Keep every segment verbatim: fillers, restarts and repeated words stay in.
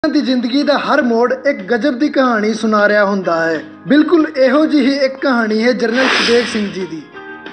ਦੀ ਜ਼ਿੰਦਗੀ ਦਾ ਹਰ ਮੋੜ ਇੱਕ ਗਜਬ ਦੀ ਕਹਾਣੀ ਸੁਣਾ ਰਿਹਾ ਹੁੰਦਾ ਹੈ। ਬਿਲਕੁਲ ਇਹੋ ਜਿਹੀ ਇੱਕ ਕਹਾਣੀ ਹੈ ਜਰਨਲ ਸ਼ਬੇਗ ਸਿੰਘ ਜੀ ਦੀ।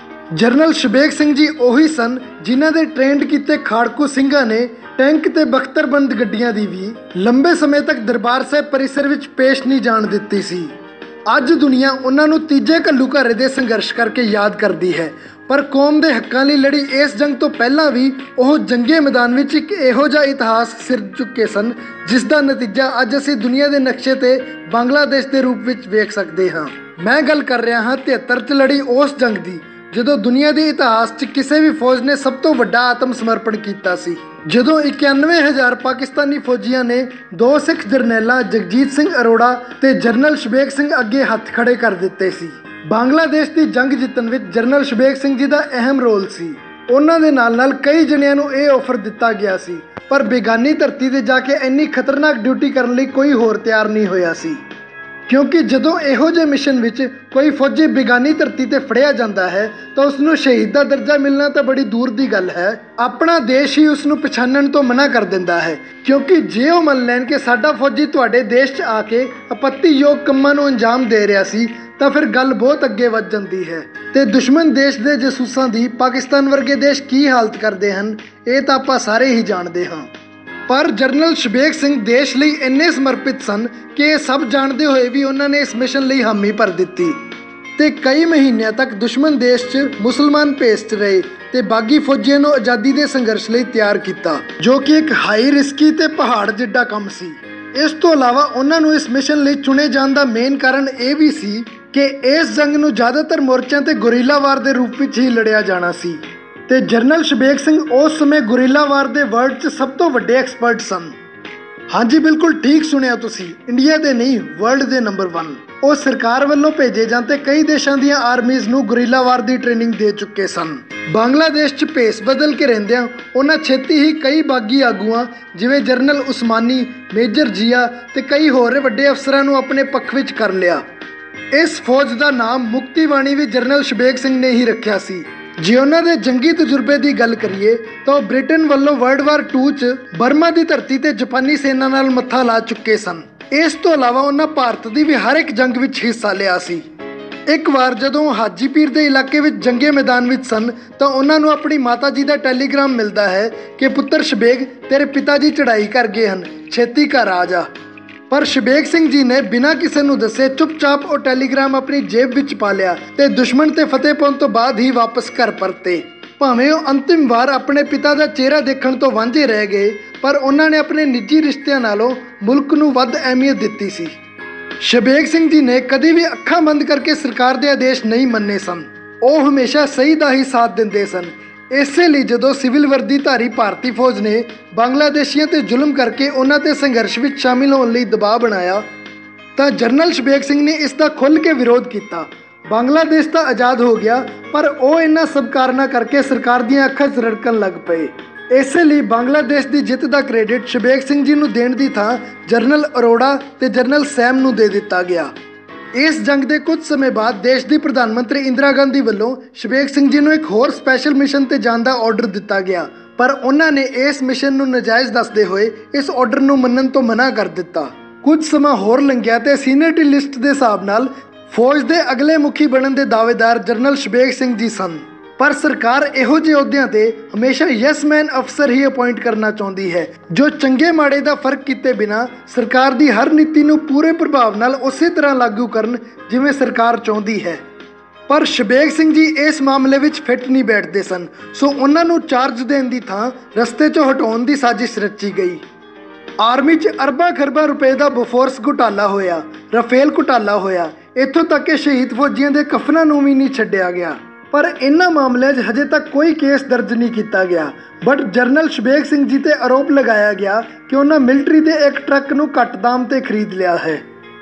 ਜਰਨਲ ਸ਼ਬੇਗ ਸਿੰਘ ਜੀ ਉਹੀ ਸਨ ਜਿਨ੍ਹਾਂ ਦੇ ਟ੍ਰੇਨਡ ਕੀਤੇ ਖਾੜਕੂ ਸਿੰਘਾਂ ਨੇ ਟੈਂਕ ਤੇ ਬਖਤਰਬੰਦ ਗੱਡੀਆਂ ਦੀ ਵੀ ਲੰਬੇ ਸਮੇਂ ਤੱਕ ਦਰਬਾਰ ਸਾਹਿਬ ਪਰਿਸਰ ਵਿੱਚ ਪੇਸ਼ ਨਹੀਂ ਜਾਣ ਦਿੱਤੀ ਸੀ। ਅੱਜ ਦੁਨੀਆ ਉਹਨਾਂ ਨੂੰ ਤੀਜੇ ਘੱਲੂਘਾਰੇ ਦੇ ਸੰਘਰਸ਼ ਕਰਕੇ ਯਾਦ ਕਰਦੀ ਹੈ, ਪਰ ਕੌਮ ਦੇ ਹੱਕਾਂ ਲਈ ਲੜੀ ਇਸ ਜੰਗ ਤੋਂ ਪਹਿਲਾਂ ਵੀ ਉਹ ਜੰਗੇ ਮੈਦਾਨ ਵਿੱਚ ਇੱਕ ਇਹੋ ਜਿਹਾ ਇਤਿਹਾਸ ਸਿਰ ਚੁੱਕੇ ਸਨ ਜਿਸ ਦਾ ਨਤੀਜਾ ਅੱਜ ਅਸੀਂ ਦੁਨੀਆ ਦੇ ਨਕਸ਼ੇ ਤੇ ਬੰਗਲਾਦੇਸ਼ ਦੇ ਰੂਪ ਵਿੱਚ ਵੇਖ ਸਕਦੇ ਹਾਂ। ਮੈਂ ਗੱਲ ਕਰ ਰਿਹਾ ਹਾਂ ਤਿਹੱਤਰ 'ਚ ਲੜੀ ਉਸ ਜੰਗ ਦੀ ਜਦੋਂ ਦੁਨੀਆ ਦੇ ਇਤਿਹਾਸ 'ਚ ਕਿਸੇ ਵੀ ਫੌਜ ਨੇ ਸਭ ਤੋਂ ਵੱਡਾ ਆਤਮ ਸਮਰਪਣ ਕੀਤਾ ਸੀ। ਜਦੋਂ ਇਕਾਨਵੇਂ ਹਜ਼ਾਰ ਪਾਕਿਸਤਾਨੀ ਫੌਜੀਆਂ ਨੇ ਦੋ ਸਿੱਖ ਜਰਨੈਲਾਂ ਜਗਜੀਤ ਸਿੰਘ ਅਰੋੜਾ ਤੇ ਜਰਨਲ ਸ਼ਬੇਗ ਸਿੰਘ ਅੱਗੇ ਹੱਥ ਖੜੇ ਕਰ ਦਿੱਤੇ ਸੀ। ਬੰਗਲਾਦੇਸ਼ ਦੀ ਜੰਗ ਜਿੱਤਣ ਵਿੱਚ ਜਰਨਲ ਸ਼ਬੇਗ ਸਿੰਘ ਜੀ ਦਾ ਅਹਿਮ ਰੋਲ ਸੀ। ਉਹਨਾਂ ਦੇ ਨਾਲ ਨਾਲ ਕਈ ਜਣਿਆਂ ਨੂੰ ਇਹ ਆਫਰ ਦਿੱਤਾ ਗਿਆ ਸੀ, ਪਰ ਬੇਗਾਨੀ ਧਰਤੀ ਤੇ ਜਾ ਕੇ ਇੰਨੀ ਖਤਰਨਾਕ ਡਿਊਟੀ ਕਰਨ ਲਈ ਕੋਈ ਹੋਰ ਤਿਆਰ ਨਹੀਂ ਹੋਇਆ ਸੀ, ਕਿਉਂਕਿ ਜਦੋਂ ਇਹੋ ਜਿਹੇ ਮਿਸ਼ਨ ਵਿੱਚ ਕੋਈ ਫੌਜੀ ਬੇਗਾਨੀ ਧਰਤੀ ਤੇ ਫੜਿਆ ਜਾਂਦਾ ਹੈ ਤਾਂ ਉਸ ਨੂੰ ਸ਼ਹੀਦ ਦਾ ਦਰਜਾ ਮਿਲਣਾ ਤਾਂ ਬੜੀ ਦੂਰ ਦੀ ਗੱਲ ਹੈ। ਆਪਣਾ ਦੇਸ਼ ਹੀ ਉਸ ਨੂੰ ਪਛਾਣਨ ਤੋਂ ਮਨਾ ਕਰ ਦਿੰਦਾ ਹੈ, ਕਿਉਂਕਿ ਜੇ ਉਹ ਮੰਨ ਲੈਣ ਕਿ ਸਾਡਾ ਫੌਜੀ ਤੁਹਾਡੇ ਦੇਸ਼ 'ਚ ਆ ਕੇ ਆਪੱਤੀਯੋਗ ਕੰਮਾਂ ਨੂੰ ਅੰਜਾਮ ਦੇ ਰਿਹਾ ਸੀ ਤਾਂ ਫਿਰ ਗੱਲ ਬਹੁਤ ਅੱਗੇ ਵੱਧ ਜਾਂਦੀ ਹੈ। ਤੇ ਦੁਸ਼ਮਣ ਦੇਸ਼ ਦੇ ਜਸੂਸਾਂ ਦੀ ਪਾਕਿਸਤਾਨ ਵਰਗੇ ਦੇਸ਼ ਕੀ ਹਾਲਤ ਕਰਦੇ ਹਨ ਇਹ ਤਾਂ ਆਪਾਂ ਸਾਰੇ ਹੀ ਜਾਣਦੇ ਹਾਂ। ਪਰ ਜਰਨਲ ਸ਼ਬੇਗ ਸਿੰਘ ਦੇਸ਼ ਲਈ ਇੰਨੇ ਸਮਰਪਿਤ ਸਨ ਕਿ ਇਹ ਸਭ ਜਾਣਦੇ ਹੋਏ ਵੀ ਉਹਨਾਂ ਨੇ ਇਸ ਮਿਸ਼ਨ ਲਈ ਹਾਮੀ ਭਰ ਦਿੱਤੀ ਤੇ ਕਈ ਮਹੀਨਿਆਂ ਤੱਕ ਦੁਸ਼ਮਣ ਦੇਸ਼ 'ਚ ਮੁਸਲਮਾਨ ਭੇਸ 'ਚ ਰਹੇ ਤੇ ਬਾਗੀ ਫੌਜੀਆਂ ਨੂੰ ਆਜ਼ਾਦੀ ਦੇ ਸੰਘਰਸ਼ ਲਈ ਤਿਆਰ ਕੀਤਾ, ਜੋ ਕਿ ਇੱਕ ਹਾਈ ਰਿਸਕੀ ਤੇ ਪਹਾੜ ਜਿੱਡਾ ਕੰਮ ਸੀ। ਇਸ ਤੋਂ ਇਲਾਵਾ ਉਹਨਾਂ ਨੂੰ ਇਸ ਮਿਸ਼ਨ ਲਈ ਚੁਣੇ ਜਾਣ ਦਾ ਮੇਨ ਕਾਰਨ ਇਹ ਵੀ ਸੀ ਕਿ ਇਸ ਜੰਗ ਨੂੰ ਜ਼ਿਆਦਾਤਰ ਮੋਰਚਿਆਂ ਤੇ ਗੁਰੀਲਾ ਵਾਰ ਦੇ ਰੂਪ ਵਿੱਚ ਹੀ ਲੜਿਆ ਜਾਣਾ ਸੀ ਤੇ ਜਰਨਲ ਸ਼ਬੇਗ ਸਿੰਘ ਉਸ ਸਮੇਂ ਗੁਰੀਲਾ ਵਾਰ ਦੇ ਵਰਲਡ 'ਚ ਸਭ ਤੋਂ ਵੱਡੇ ਐਕਸਪਰਟ ਸਨ। ਹਾਂਜੀ, ਬਿਲਕੁਲ ਠੀਕ ਸੁਣਿਆ ਤੁਸੀਂ, ਇੰਡੀਆ ਦੇ ਨਹੀਂ ਵਰਲਡ ਦੇ ਨੰਬਰ ਵਨ। ਉਹ ਸਰਕਾਰ ਵੱਲੋਂ ਭੇਜੇ ਜਾਂਦੇ ਕਈ ਦੇਸ਼ਾਂ ਦੀਆਂ ਆਰਮੀਜ਼ ਨੂੰ ਗੁਰੀਲਾ ਵਾਰ ਦੀ ਟ੍ਰੇਨਿੰਗ ਦੇ ਚੁੱਕੇ ਸਨ। ਬੰਗਲਾਦੇਸ਼ 'ਚ ਭੇਸ ਬਦਲ ਕੇ ਰਹਿੰਦਿਆਂ ਉਹਨਾਂ ਛੇਤੀ ਹੀ ਕਈ ਬਾਗੀ ਆਗੂਆਂ ਜਿਵੇਂ ਜਰਨਲ ਉਸਮਾਨੀ, ਮੇਜਰ ਜੀਆ ਤੇ ਕਈ ਹੋਰ ਵੱਡੇ ਅਫਸਰਾਂ ਨੂੰ ਆਪਣੇ ਪੱਖ ਵਿੱਚ ਕਰ ਲਿਆ। ਇਸ ਫੌਜ ਦਾ ਨਾਮ ਮੁਕਤੀ ਬਾਣੀ ਵੀ ਜਰਨਲ ਸ਼ਬੇਗ ਸਿੰਘ ਨੇ ਹੀ ਰੱਖਿਆ ਸੀ। ਜੇ ਉਹਨਾਂ ਦੇ ਜੰਗੀ ਤਜਰਬੇ ਦੀ ਗੱਲ ਕਰੀਏ ਤਾਂ ਉਹ ਬ੍ਰਿਟੇਨ ਵੱਲੋਂ ਵਰਲਡ ਵਾਰ ਟੂ 'ਚ ਬਰਮਾ ਦੀ ਧਰਤੀ ਤੇ ਜਾਪਾਨੀ ਸੈਨਾ ਨਾਲ ਮੱਥਾ ਲਾ ਚੁੱਕੇ ਸਨ। ਇਸ ਤੋਂ ਇਲਾਵਾ ਉਹਨਾਂ ਭਾਰਤ ਦੀ ਵੀ ਹਰ ਇੱਕ ਜੰਗ ਵਿੱਚ ਹਿੱਸਾ ਲਿਆ ਸੀ। ਇੱਕ ਵਾਰ ਜਦੋਂ ਉਹ ਹਾਜੀ ਪੀਰ ਦੇ ਇਲਾਕੇ ਵਿੱਚ ਜੰਗੇ ਮੈਦਾਨ ਵਿੱਚ ਸਨ ਤਾਂ ਉਹਨਾਂ ਨੂੰ ਆਪਣੀ ਮਾਤਾ ਜੀ ਦਾ ਟੈਲੀਗ੍ਰਾਮ ਮਿਲਦਾ ਹੈ ਕਿ ਪੁੱਤਰ ਸ਼ਬੇਗ ਤੇਰੇ ਪਿਤਾ ਜੀ ਚੜ੍ਹਾਈ ਕਰ ਗਏ ਹਨ, ਛੇਤੀ ਘਰ ਆ ਜਾ। ਪਰ ਸ਼ਬੇਗ ਸਿੰਘ ਜੀ ਨੇ ਬਿਨਾਂ ਕਿਸੇ ਨੂੰ ਦੱਸੇ ਚੁੱਪਚਾਪ ਉਹ ਟੈਲੀਗ੍ਰਾਮ ਆਪਣੀ ਜੇਬ ਵਿੱਚ ਪਾ ਲਿਆ ਤੇ ਦੁਸ਼ਮਣ ਤੇ ਫਤਿਹ ਪਾਉਣ ਤੋਂ ਬਾਅਦ ਹੀ ਵਾਪਸ ਘਰ ਪਰਤੇ। ਭਾਵੇਂ ਉਹ ਅੰਤਿਮ ਵਾਰ ਆਪਣੇ ਪਿਤਾ ਦਾ ਚਿਹਰਾ ਦੇਖਣ ਤੋਂ ਵਾਂਝੇ ਰਹਿ ਗਏ, ਪਰ ਉਹਨਾਂ ਨੇ ਆਪਣੇ ਨਿੱਜੀ ਰਿਸ਼ਤਿਆਂ ਨਾਲੋਂ ਮੁਲਕ ਨੂੰ ਵੱਧ ਅਹਿਮੀਅਤ ਦਿੱਤੀ ਸੀ। ਸ਼ਬੇਗ ਸਿੰਘ ਜੀ ਨੇ ਕਦੀ ਵੀ ਅੱਖਾਂ ਬੰਦ ਕਰਕੇ ਸਰਕਾਰ ਦੇ ਆਦੇਸ਼ ਨਹੀਂ ਮੰਨੇ ਸਨ। ਉਹ ਹਮੇਸ਼ਾ ਸਹੀ ਦਾ ਹੀ ਸਾਥ ਦਿੰਦੇ ਸਨ। ਇਸੇ ਲਈ ਜਦੋਂ ਸਿਵਲ ਵਰਦੀ ਧਾਰੀ ਭਾਰਤੀ ਫੌਜ ਨੇ ਬੰਗਲਾਦੇਸ਼ੀਆਂ ਤੇ ਜ਼ੁਲਮ ਕਰਕੇ ਉਹਨਾਂ ਤੇ ਸੰਘਰਸ਼ ਵਿੱਚ ਸ਼ਾਮਿਲ ਹੋਣ ਲਈ ਦਬਾਅ ਬਣਾਇਆ ਤਾਂ ਜਰਨਲ ਸ਼ਬੇਗ ਸਿੰਘ ਨੇ ਇਸ ਦਾ ਖੁੱਲ੍ਹ ਕੇ ਵਿਰੋਧ ਕੀਤਾ। ਬੰਗਲਾਦੇਸ਼ ਤਾਂ ਆਜ਼ਾਦ ਹੋ ਗਿਆ, ਪਰ ਉਹ ਇਹਨਾਂ ਸਭ ਕਾਰਨਾਂ ਕਰਕੇ ਸਰਕਾਰ ਦੀਆਂ ਅੱਖਾਂ 'ਚ ਰੜਕਣ ਲੱਗ ਪਏ। ਇਸੇ ਲਈ ਬੰਗਲਾਦੇਸ਼ ਦੀ ਜਿੱਤ ਦਾ ਕ੍ਰੈਡਿਟ ਸ਼ਬੇਗ ਸਿੰਘ ਜੀ ਨੂੰ ਦੇਣ ਦੀ ਥਾਂ ਜਰਨਲ ਅਰੋੜਾ ਤੇ ਜਰਨਲ ਸੈਮ ਨੂੰ ਦੇ ਦਿੱਤਾ ਗਿਆ। ਇਸ ਜੰਗ ਦੇ ਕੁਝ ਸਮੇਂ ਬਾਅਦ ਦੇਸ਼ ਦੀ ਪ੍ਰਧਾਨ ਮੰਤਰੀ ਇੰਦਰਾ ਗਾਂਧੀ ਵੱਲੋਂ ਸ਼ਬੇਗ ਸਿੰਘ ਜੀ ਨੂੰ ਇੱਕ ਹੋਰ ਸਪੈਸ਼ਲ ਮਿਸ਼ਨ ਤੇ ਜਾਣ ਦਾ ਆਰਡਰ ਦਿੱਤਾ ਗਿਆ, ਪਰ ਉਹਨਾਂ ਨੇ ਇਸ ਮਿਸ਼ਨ ਨੂੰ ਨਾਜਾਇਜ਼ ਦੱਸਦੇ ਹੋਏ ਇਸ ਆਰਡਰ ਨੂੰ ਮੰਨਣ ਤੋਂ ਮਨਾ ਕਰ ਦਿੱਤਾ। ਕੁਝ ਸਮਾਂ ਹੋਰ ਲੰਘਿਆ ਤੇ ਸੀਨੀਅਰਟੀ ਲਿਸਟ ਦੇ ਹਿਸਾਬ ਨਾਲ ਫੌਜ ਦੇ ਅਗਲੇ ਮੁਖੀ ਬਣਨ ਦੇ ਦਾਅਵੇਦਾਰ ਜਰਨਲ ਸ਼ਬੇਗ ਸਿੰਘ ਜੀ ਸਨ, ਪਰ ਸਰਕਾਰ ਇਹੋ ਜਿਹੇ ਅਹੁਦਿਆਂ ਤੇ ਹਮੇਸ਼ਾ ਯੈਸਮੈਨ ਅਫਸਰ ਹੀ ਅਪਾਇੰਟ ਕਰਨਾ ਚਾਹੁੰਦੀ ਹੈ, ਜੋ ਚੰਗੇ ਮਾੜੇ ਦਾ ਫਰਕ ਕੀਤੇ ਬਿਨਾਂ ਸਰਕਾਰ ਦੀ ਹਰ ਨੀਤੀ ਨੂੰ ਪੂਰੇ ਪ੍ਰਭਾਵ ਨਾਲ ਉਸੇ ਤਰ੍ਹਾਂ ਲਾਗੂ ਕਰਨ ਜਿਵੇਂ ਸਰਕਾਰ ਚਾਹੁੰਦੀ ਹੈ। ਪਰ ਸ਼ਬੇਗ ਸਿੰਘ ਜੀ ਇਸ ਮਾਮਲੇ ਵਿੱਚ ਫਿੱਟ ਨਹੀਂ ਬੈਠਦੇ ਸਨ, ਸੋ ਉਹਨਾਂ ਨੂੰ ਚਾਰਜ ਦੇਣ ਦੀ ਥਾਂ ਰਸਤੇ 'ਚੋਂ ਹਟਾਉਣ ਦੀ ਸਾਜ਼ਿਸ਼ ਰਚੀ ਗਈ। ਆਰਮੀ 'ਚ ਅਰਬਾਂ ਖਰਬਾਂ ਰੁਪਏ ਦਾ ਬੋਫੋਰਸ ਘੁਟਾਲਾ ਹੋਇਆ, ਰਫੇਲ ਘੁਟਾਲਾ ਹੋਇਆ, ਇੱਥੋਂ ਤੱਕ ਕਿ ਸ਼ਹੀਦ ਫੌਜੀਆਂ ਦੇ ਕਫਨਾਂ ਨੂੰ ਵੀ ਨਹੀਂ ਛੱਡਿਆ ਗਿਆ। ਪਰ ਇਹਨਾਂ ਮਾਮਲਿਆਂ 'ਚ ਹਜੇ ਤੱਕ ਕੋਈ ਕੇਸ ਦਰਜ ਨਹੀਂ ਕੀਤਾ ਗਿਆ। ਬਟ ਜਰਨਲ ਸ਼ਬੇਗ ਸਿੰਘ ਜੀ ਤੇ ਆਰੋਪ ਲਗਾਇਆ ਗਿਆ ਕਿ ਉਹਨਾਂ ਮਿਲਟਰੀ ਦੇ ਇੱਕ ਟਰੱਕ ਨੂੰ ਘੱਟ ਦਾਮ ਤੇ ਖਰੀਦ ਲਿਆ ਹੈ।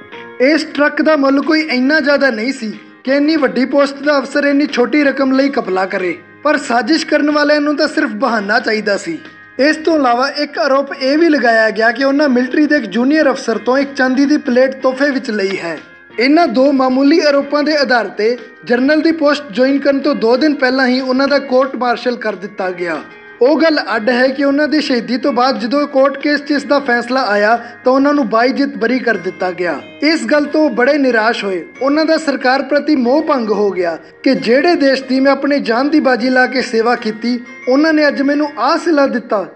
ਇਸ ਟਰੱਕ ਦਾ ਮੁੱਲ ਕੋਈ ਇੰਨਾ ਜ਼ਿਆਦਾ ਨਹੀਂ ਸੀ ਕਿ ਇੰਨੀ ਵੱਡੀ ਪੋਸਟ ਦਾ ਅਫਸਰ ਇੰਨੀ ਛੋਟੀ ਰਕਮ ਲਈ ਘਪਲਾ ਕਰੇ, ਪਰ ਸਾਜ਼ਿਸ਼ ਕਰਨ ਵਾਲਿਆਂ ਨੂੰ ਤਾਂ ਸਿਰਫ ਬਹਾਨਾ ਚਾਹੀਦਾ ਸੀ। ਇਸ ਤੋਂ ਇਲਾਵਾ ਇੱਕ ਆਰੋਪ ਇਹ ਵੀ ਲਗਾਇਆ ਗਿਆ ਕਿ ਉਹਨਾਂ ਮਿਲਟਰੀ ਦੇ ਇੱਕ ਜੂਨੀਅਰ ਅਫਸਰ ਤੋਂ ਇੱਕ ਚਾਂਦੀ ਦੀ ਪਲੇਟ ਤੋਹਫੇ ਵਿੱਚ ਲਈ ਹੈ। ਇਹਨਾਂ ਦੋ ਮਾਮੂਲੀ ਆਰੋਪਾਂ ਦੇ ਆਧਾਰ ਤੇ ਜਰਨਲ ਦੀ ਪੋਸਟ ਜੁਆਇਨ ਕਰਨ ਤੋਂ ਦੋ ਦਿਨ ਪਹਿਲਾਂ ਹੀ ਉਹਨਾਂ ਦਾ ਕੋਰਟ ਮਾਰਸ਼ਲ ਕਰ ਦਿੱਤਾ ਗਿਆ। ਉਹ ਗੱਲ ਅੱਡ ਹੈ ਕਿ ਉਹਨਾਂ ਦੀ ਸ਼ਹੀਦੀ ਤੋਂ ਬਾਅਦ ਜਦੋਂ ਕੋਰਟ ਕੇਸ 'ਚ ਇਸ ਦਾ ਫੈਸਲਾ ਆਇਆ ਤਾਂ ਉਹਨਾਂ ਨੂੰ ਬਾਈਜਿੱਤ ਬਰੀ ਕਰ ਦਿੱਤਾ ਗਿਆ। ਇਸ ਗੱਲ ਤੋਂ ਬੜੇ ਨਿਰਾਸ਼ ਹੋਏ। ਉਹਨਾਂ ਦਾ ਸਰਕਾਰ ਪ੍ਰਤੀ ਮੋਹ ਭੰਗ ਹੋ ਗਿਆ ਕਿ ਜਿਹੜੇ ਦੇਸ਼ ਦੀ ਮੈਂ ਆਪਣੀ ਜਾਨ ਦੀ ਬਾਜੀ ਲਾ ਕੇ ਸੇਵਾ ਕੀਤੀ, ਉਹਨਾਂ ਨੇ ਅੱਜ ਮੈਨੂੰ ਆਹ ਸਿਲਾ ਦਿੱਤਾ।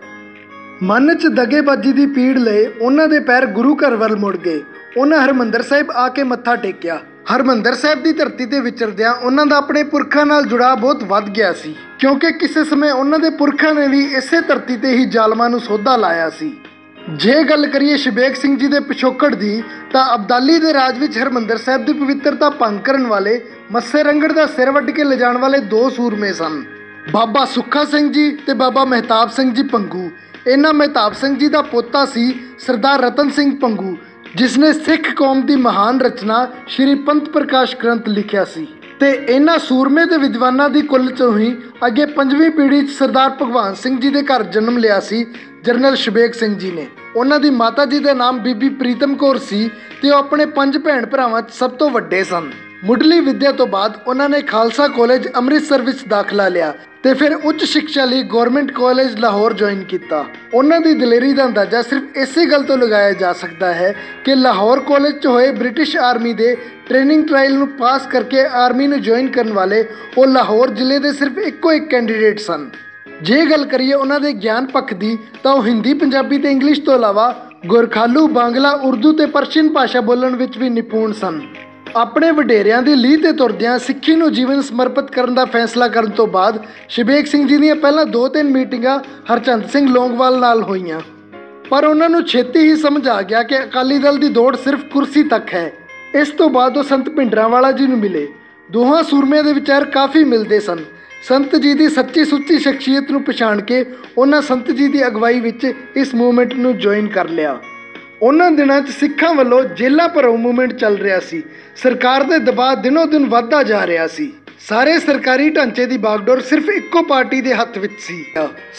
ਮਨ 'ਚ ਦਗੇਬਾਜੀ ਦੀ ਪੀੜ ਲਏ ਉਹਨਾਂ ਦੇ ਪੈਰ ਗੁਰੂ ਘਰ ਵੱਲ ਮੁੜ ਗਏ। ਉਹਨਾਂ ਹਰਿਮੰਦਰ ਸਾਹਿਬ ਆ ਕੇ ਮੱਥਾ ਟੇਕਿਆ। ਹਰਿਮੰਦਰ ਸਾਹਿਬ ਦੀ ਧਰਤੀ ਤੇ ਵਿਚਰਦਿਆਂ ਉਹਨਾਂ ਦਾ ਆਪਣੇ ਪੁਰਖਾਂ ਨਾਲ ਜੁੜਾਅ ਬਹੁਤ ਵੱਧ ਗਿਆ ਸੀ, ਕਿਉਂਕਿ ਕਿਸੇ ਸਮੇਂ ਉਹਨਾਂ ਦੇ ਪੁਰਖਾਂ ਨੇ ਵੀ ਇਸੇ ਧਰਤੀ ਤੇ ਹੀ ਜ਼ਾਲਮਾਂ ਨੂੰ ਸੋਧਾ ਲਾਇਆ ਸੀ। ਜੇ ਗੱਲ ਕਰੀਏ ਸ਼ਬੇਗ ਸਿੰਘ ਜੀ ਦੇ ਪਿਛੋਕੜ ਦੀ, ਤਾਂ ਅਬਦਾਲੀ ਦੇ ਰਾਜ ਵਿੱਚ ਹਰਿਮੰਦਰ ਸਾਹਿਬ ਦੀ ਪਵਿੱਤਰਤਾ ਭੰਗ ਕਰਨ ਵਾਲੇ ਮੱਸੇ ਰੰਗੜ ਦਾ ਸਿਰ ਵੱਢ ਕੇ ਲਿਜਾਣ ਵਾਲੇ ਦੋ ਸੂਰਮੇ ਸਨ, ਬਾਬਾ ਸੁੱਖਾ ਸਿੰਘ ਜੀ ਤੇ ਬਾਬਾ ਮਹਿਤਾਬ ਸਿੰਘ ਜੀ ਭੰਗੂ। ਇਹਨਾਂ ਮਹਿਤਾਬ ਸਿੰਘ ਜੀ ਦਾ ਪੋਤਾ ਸੀ ਸਰਦਾਰ ਰਤਨ ਸਿੰਘ ਭੰਗੂ, ਜਿਸ ਨੇ ਸਿੱਖ ਕੌਮ ਦੀ ਮਹਾਨ ਰਚਨਾ ਸ਼੍ਰੀ ਪੰਥ ਪ੍ਰਕਾਸ਼ ਗ੍ਰੰਥ ਲਿਖਿਆ ਸੀ। ਤੇ ਇਹਨਾਂ ਸੂਰਮੇ ਦੇ ਵਿਦਵਾਨਾਂ ਦੀ ਕੁੱਲ ਚੋਂ ਹੀ ਅੱਗੇ ਪੰਜਵੀਂ ਪੀੜ੍ਹੀ 'ਚ ਸਰਦਾਰ ਭਗਵਾਨ ਸਿੰਘ ਜੀ ਦੇ ਘਰ ਜਨਮ ਲਿਆ ਸੀ ਜਰਨਲ ਸ਼ਬੇਗ ਸਿੰਘ ਜੀ ਨੇ। ਉਹਨਾਂ ਦੀ ਮਾਤਾ ਜੀ ਦਾ ਨਾਮ ਬੀਬੀ ਪ੍ਰੀਤਮ ਕੌਰ ਸੀ ਤੇ ਉਹ ਆਪਣੇ ਪੰਜ ਭੈਣ ਭਰਾਵਾਂ 'ਚ ਸਭ ਤੋਂ ਵੱਡੇ ਸਨ। ਮੁੱਢਲੀ ਵਿੱਦਿਆ ਤੋਂ ਬਾਅਦ ਉਹਨਾਂ ਨੇ ਖਾਲਸਾ ਕਾਲਜ ਅੰਮ੍ਰਿਤਸਰ ਵਿੱਚ ਦਾਖਲਾ ਲਿਆ ਤੇ ਫਿਰ ਉੱਚ ਸਿੱਖਿਆ ਲਈ ਗਵਰਨਮੈਂਟ ਕਾਲਜ ਲਾਹੌਰ ਜੁਆਇਨ ਕੀਤਾ। ਉਹਨਾਂ ਦੀ ਦਲੇਰੀ ਦਾ ਅੰਦਾਜ਼ਾ ਸਿਰਫ ਇਸੇ ਗੱਲ ਤੋਂ ਲਗਾਇਆ ਜਾ ਸਕਦਾ ਹੈ ਕਿ ਲਾਹੌਰ ਕਾਲਜ 'ਚ ਹੋਏ ਬ੍ਰਿਟਿਸ਼ ਆਰਮੀ ਦੇ ਟ੍ਰੇਨਿੰਗ ਟ੍ਰਾਇਲ ਨੂੰ ਪਾਸ ਕਰਕੇ ਆਰਮੀ ਨੂੰ ਜੁਆਇਨ ਕਰਨ ਵਾਲੇ ਉਹ ਲਾਹੌਰ ਜ਼ਿਲ੍ਹੇ ਦੇ ਸਿਰਫ ਇੱਕੋ ਇੱਕ ਕੈਂਡੀਡੇਟ ਸਨ। ਜੇ ਗੱਲ ਕਰੀਏ ਉਹਨਾਂ ਦੇ ਗਿਆਨ ਪੱਖ ਦੀ, ਤਾਂ ਉਹ ਹਿੰਦੀ, ਪੰਜਾਬੀ ਤੇ ਇੰਗਲਿਸ਼ ਤੋਂ ਇਲਾਵਾ ਗੋਰਖਾਲੂ, ਬਾਂਗਲਾ, ਉਰਦੂ ਤੇ ਪਰਸ਼ੀਅਨ ਭਾਸ਼ਾ ਬੋਲਣ ਵਿੱਚ ਵੀ ਨਿਪੁੰਨ ਸਨ। ਆਪਣੇ ਵਡੇਰਿਆਂ ਦੀ ਲੀਹ ਤੇ ਤੁਰਦਿਆਂ ਸਿੱਖੀ ਨੂੰ ਜੀਵਨ ਸਮਰਪਿਤ ਕਰਨ ਦਾ ਫੈਸਲਾ ਕਰਨ ਤੋਂ ਬਾਅਦ ਸ਼ਬੇਗ ਸਿੰਘ ਜੀ ਦੀਆਂ ਪਹਿਲਾਂ ਦੋ ਤਿੰਨ ਮੀਟਿੰਗਾਂ ਹਰਚੰਦ ਸਿੰਘ ਲੌਂਗੋਵਾਲ ਨਾਲ ਹੋਈਆਂ, ਪਰ ਉਹਨਾਂ ਨੂੰ ਛੇਤੀ ਹੀ ਸਮਝ ਆ ਗਿਆ ਕਿ ਅਕਾਲੀ ਦਲ ਦੀ ਦੌੜ ਸਿਰਫ ਕੁਰਸੀ ਤੱਕ ਹੈ। ਇਸ ਤੋਂ ਬਾਅਦ ਉਹ ਸੰਤ ਭਿੰਡਰਾਂਵਾਲਾ ਜੀ ਨੂੰ ਮਿਲੇ। ਦੋਹਾਂ ਸੂਰਮਿਆਂ ਦੇ ਵਿਚਾਰ ਕਾਫੀ ਮਿਲਦੇ ਸਨ। ਸੰਤ ਜੀ ਦੀ ਸੱਚੀ ਸੁੱਚੀ ਸ਼ਖਸੀਅਤ ਨੂੰ ਪਛਾਣ ਕੇ ਉਹਨਾਂ ਸੰਤ ਜੀ ਦੀ ਅਗਵਾਈ ਵਿੱਚ ਇਸ ਮੂਵਮੈਂਟ ਨੂੰ ਜੁਆਇਨ ਕਰ ਲਿਆ। ਉਹਨਾਂ ਦਿਨਾਂ 'ਚ ਸਿੱਖਾਂ ਵੱਲੋਂ ਜੇਲਾਂ ਭਰੋ ਮੂਵਮੈਂਟ ਚੱਲ ਰਿਹਾ ਸੀ। ਸਰਕਾਰ ਦੇ ਦਬਾਅ ਦਿਨੋਂ ਦਿਨ ਵੱਧਦਾ ਜਾ ਰਿਹਾ ਸੀ। ਸਾਰੇ ਸਰਕਾਰੀ ਢਾਂਚੇ ਦੀ ਬਾਗਡੋਰ ਸਿਰਫ ਇੱਕੋ ਪਾਰਟੀ ਦੇ ਹੱਥ ਵਿੱਚ ਸੀ।